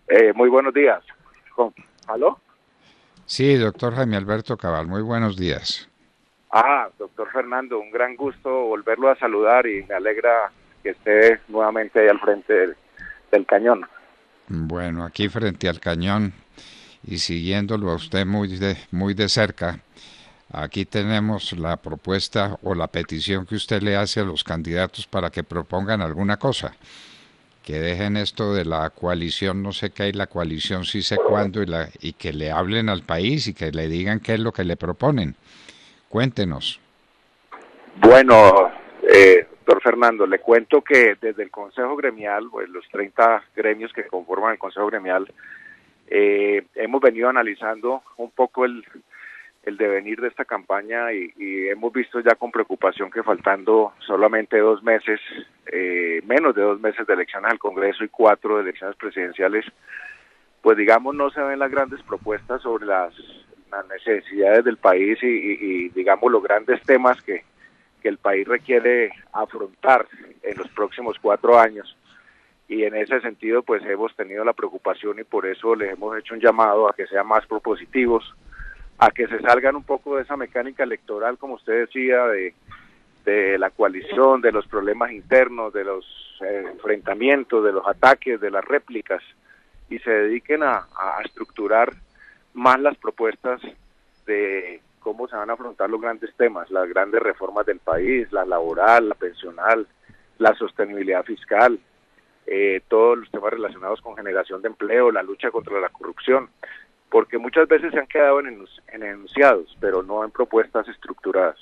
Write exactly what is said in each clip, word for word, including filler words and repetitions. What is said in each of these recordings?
Eh, muy buenos días. Con- ¿Aló? Sí, doctor Jaime Alberto Cabal, muy buenos días. Ah, doctor Fernando, un gran gusto volverlo a saludar y me alegra que esté nuevamente ahí al frente del, del cañón. Bueno, aquí frente al cañón y siguiéndolo a usted muy de, muy de cerca, aquí tenemos la propuesta o la petición que usted le hace a los candidatos para que propongan alguna cosa, que dejen esto de la coalición, no sé qué hay, la coalición sí sé cuándo, y, la, y que le hablen al país y que le digan qué es lo que le proponen. Cuéntenos. Bueno, eh, doctor Fernando, le cuento que desde el Consejo Gremial, pues los treinta gremios que conforman el Consejo Gremial, eh, hemos venido analizando un poco el, el devenir de esta campaña y, y hemos visto ya con preocupación que faltando solamente dos meses, eh, menos de dos meses de elecciones al Congreso y cuatro de elecciones presidenciales, pues digamos no se ven las grandes propuestas sobre las, las necesidades del país y, y, y digamos los grandes temas que, que el país requiere afrontar en los próximos cuatro años. Y en ese sentido pues hemos tenido la preocupación y por eso les hemos hecho un llamado a que sean más propositivos, a que se salgan un poco de esa mecánica electoral, como usted decía, de, de la coalición, de los problemas internos, de los eh, enfrentamientos, de los ataques, de las réplicas, y se dediquen a, a estructurar más las propuestas de cómo se van a afrontar los grandes temas, las grandes reformas del país, la laboral, la pensional, la sostenibilidad fiscal, eh, todos los temas relacionados con generación de empleo, la lucha contra la corrupción, porque muchas veces se han quedado en, enunci en enunciados, pero no en propuestas estructuradas.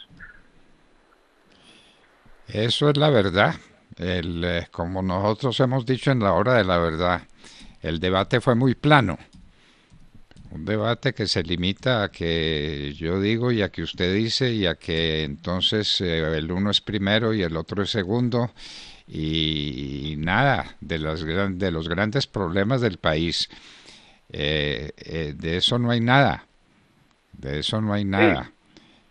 Eso es la verdad. El, eh, como nosotros hemos dicho en la hora de la verdad, el debate fue muy plano. Un debate que se limita a que yo digo y a que usted dice y a que entonces eh, el uno es primero y el otro es segundo y, y nada de, las, de los grandes problemas del país. Eh, eh, de eso no hay nada. De eso no hay Sí, nada.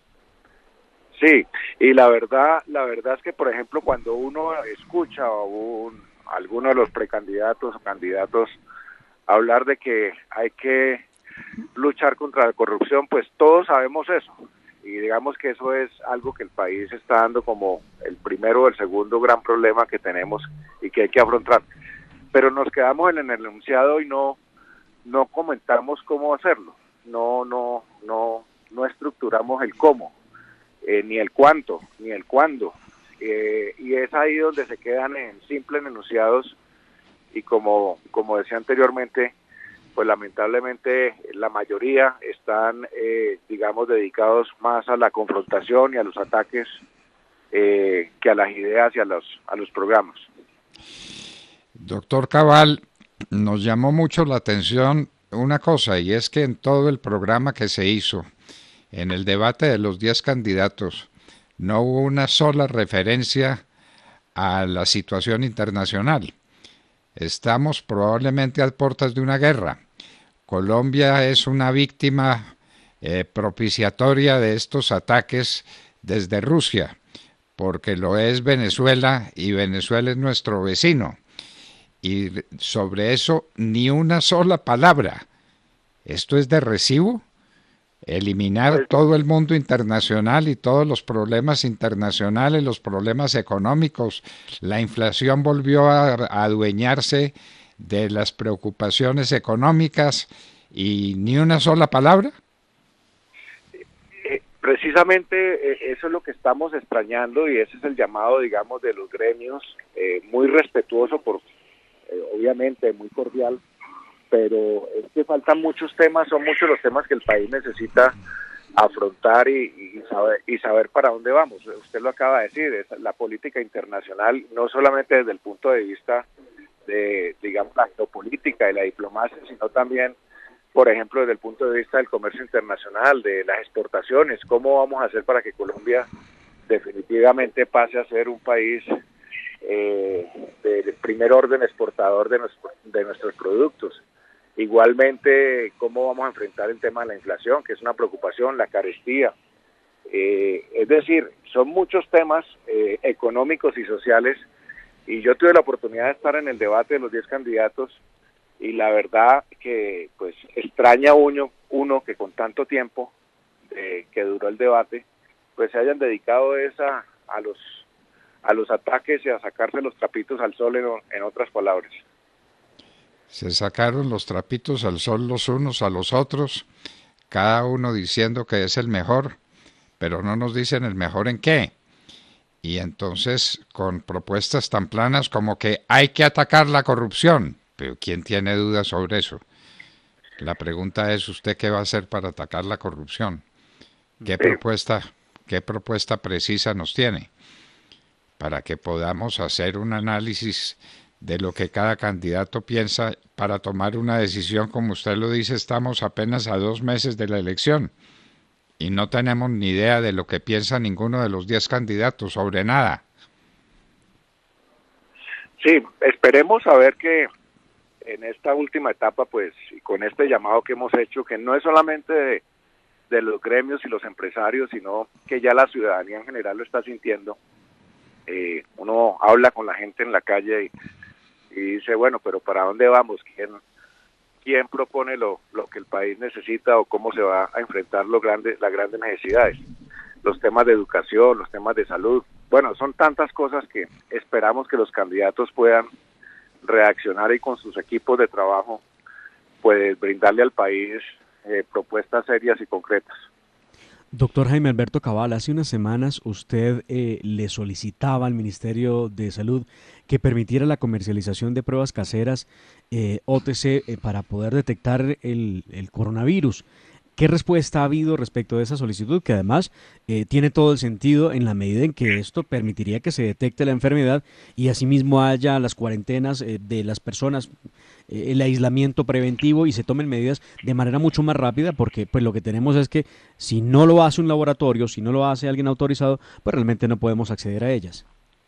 sí, y la verdad, la verdad es que, por ejemplo, cuando uno escucha a un, a alguno de los precandidatos o candidatos hablar de que hay que luchar contra la corrupción, pues todos sabemos eso. Y digamos que eso es algo que el país está dando como el primero o el segundo gran problema que tenemos y que hay que afrontar. Pero nos quedamos en el enunciado y no, no comentamos cómo hacerlo. No, no, no, no estructuramos el cómo, eh, ni el cuánto, ni el cuándo. Eh, y es ahí donde se quedan en simples enunciados y como, como decía anteriormente, pues lamentablemente la mayoría están, eh, digamos, dedicados más a la confrontación y a los ataques eh, que a las ideas y a los, a los programas. Doctor Cabal, nos llamó mucho la atención una cosa y es que en todo el programa que se hizo, en el debate de los diez candidatos, no hubo una sola referencia a la situación internacional. Estamos probablemente a puertas de una guerra. Colombia es una víctima eh, propiciatoria de estos ataques desde Rusia, porque lo es Venezuela y Venezuela es nuestro vecino. Y sobre eso ni una sola palabra. ¿Esto es de recibo? Eliminar Pues todo el mundo internacional y todos los problemas internacionales, los problemas económicos. La inflación volvió a, a adueñarse de las preocupaciones económicas y ni una sola palabra. eh, precisamente eh, eso es lo que estamos extrañando y ese es el llamado, digamos, de los gremios, eh, muy respetuoso, por eh, obviamente muy cordial, pero es que faltan muchos temas, son muchos los temas que el país necesita afrontar y, y, saber, y saber para dónde vamos. Usted lo acaba de decir, es la política internacional, no solamente desde el punto de vista de, digamos, la geopolítica y la diplomacia, sino también, por ejemplo, desde el punto de vista del comercio internacional, de las exportaciones, cómo vamos a hacer para que Colombia definitivamente pase a ser un país eh, de primer orden exportador de, nuestro, de nuestros productos. Igualmente, cómo vamos a enfrentar el tema de la inflación, que es una preocupación, la carestía. Eh, es decir, son muchos temas eh, económicos y sociales, y yo tuve la oportunidad de estar en el debate de los diez candidatos, y la verdad que pues extraña uno, uno que con tanto tiempo de, que duró el debate, pues se hayan dedicado esa a los a los ataques y a sacarse los trapitos al sol, en, en otras palabras. Se sacaron los trapitos al sol los unos a los otros, cada uno diciendo que es el mejor, pero no nos dicen el mejor en qué. Y entonces con propuestas tan planas como que hay que atacar la corrupción. Pero ¿quién tiene dudas sobre eso? La pregunta es, ¿usted qué va a hacer para atacar la corrupción? ¿Qué Sí. propuesta, qué propuesta precisa nos tiene? Para que podamos hacer un análisis de lo que cada candidato piensa para tomar una decisión. Como usted lo dice, estamos apenas a dos meses de la elección y no tenemos ni idea de lo que piensa ninguno de los diez candidatos sobre nada. Sí, esperemos a ver que en esta última etapa, pues, y con este llamado que hemos hecho, que no es solamente de, de los gremios y los empresarios, sino que ya la ciudadanía en general lo está sintiendo. Eh, uno habla con la gente en la calle y, y dice, bueno, pero ¿para dónde vamos? ¿Quién, quién propone lo, lo que el país necesita o cómo se va a enfrentar los grandes, las grandes necesidades? Los temas de educación, los temas de salud. Bueno, son tantas cosas que esperamos que los candidatos puedan reaccionar y con sus equipos de trabajo, pues brindarle al país eh, propuestas serias y concretas. Doctor Jaime Alberto Cabal, hace unas semanas usted eh, le solicitaba al Ministerio de Salud que permitiera la comercialización de pruebas caseras eh, O T C eh, para poder detectar el, el coronavirus. ¿Qué respuesta ha habido respecto de esa solicitud? Que además eh, tiene todo el sentido en la medida en que esto permitiría que se detecte la enfermedad y asimismo haya las cuarentenas eh, de las personas, eh, el aislamiento preventivo y se tomen medidas de manera mucho más rápida, porque pues lo que tenemos es que si no lo hace un laboratorio, si no lo hace alguien autorizado, pues realmente no podemos acceder a ellas.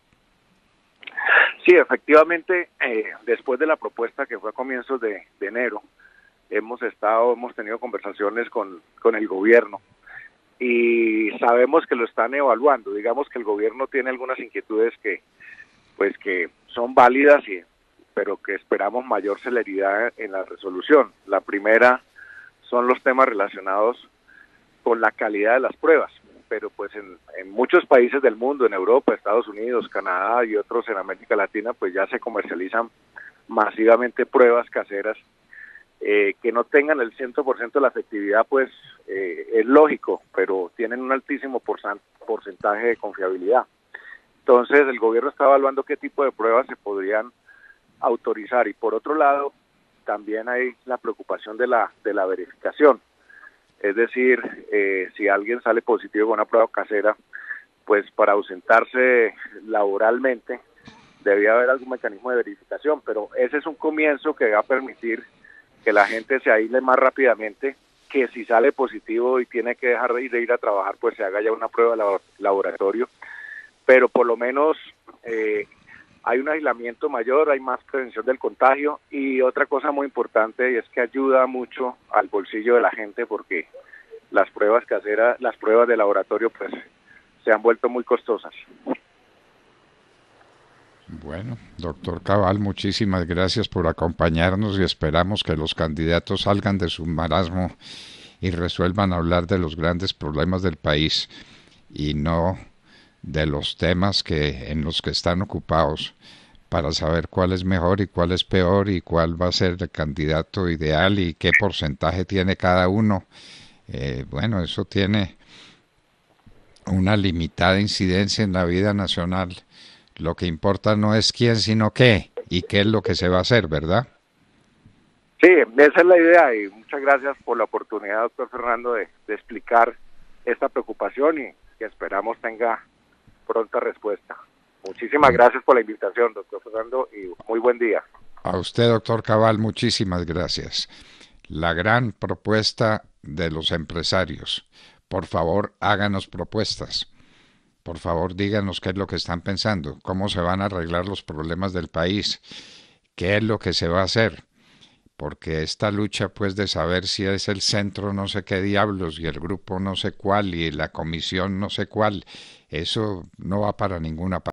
Sí, efectivamente, eh, después de la propuesta que fue a comienzos de, de enero, hemos estado, hemos tenido conversaciones con, con el gobierno y sabemos que lo están evaluando. Digamos que el gobierno tiene algunas inquietudes que, pues que son válidas, y, pero que esperamos mayor celeridad en la resolución. La primera son los temas relacionados con la calidad de las pruebas, pero pues en, en muchos países del mundo, en Europa, Estados Unidos, Canadá y otros en América Latina, pues ya se comercializan masivamente pruebas caseras. Eh, que no tengan el cien por ciento de la efectividad, pues eh, es lógico, pero tienen un altísimo porcentaje de confiabilidad. Entonces el gobierno está evaluando qué tipo de pruebas se podrían autorizar, y por otro lado también hay la preocupación de la de la verificación. Es decir, eh, si alguien sale positivo con una prueba casera, pues para ausentarse laboralmente debía haber algún mecanismo de verificación, pero ese es un comienzo que va a permitir que la gente se aísle más rápidamente, que si sale positivo y tiene que dejar de ir, de ir a trabajar, pues se haga ya una prueba de laboratorio, pero por lo menos eh, hay un aislamiento mayor, hay más prevención del contagio, y otra cosa muy importante y es que ayuda mucho al bolsillo de la gente, porque las pruebas caseras, las pruebas de laboratorio, pues se han vuelto muy costosas. Bueno, doctor Cabal, muchísimas gracias por acompañarnos y esperamos que los candidatos salgan de su marasmo y resuelvan hablar de los grandes problemas del país y no de los temas que en los que están ocupados, para saber cuál es mejor y cuál es peor y cuál va a ser el candidato ideal y qué porcentaje tiene cada uno. Eh, bueno, eso tiene una limitada incidencia en la vida nacional. Lo que importa no es quién, sino qué, y qué es lo que se va a hacer, ¿verdad? Sí, esa es la idea, y muchas gracias por la oportunidad, doctor Fernando, de, de explicar esta preocupación, y que esperamos tenga pronta respuesta. Muchísimas gracias por la invitación, doctor Fernando, y muy buen día. A usted, doctor Cabal, muchísimas gracias. La gran propuesta de los empresarios. Por favor, háganos propuestas. Por favor, díganos qué es lo que están pensando, cómo se van a arreglar los problemas del país, qué es lo que se va a hacer, porque esta lucha pues de saber si es el centro no sé qué diablos y el grupo no sé cuál y la comisión no sé cuál, eso no va para ninguna parte.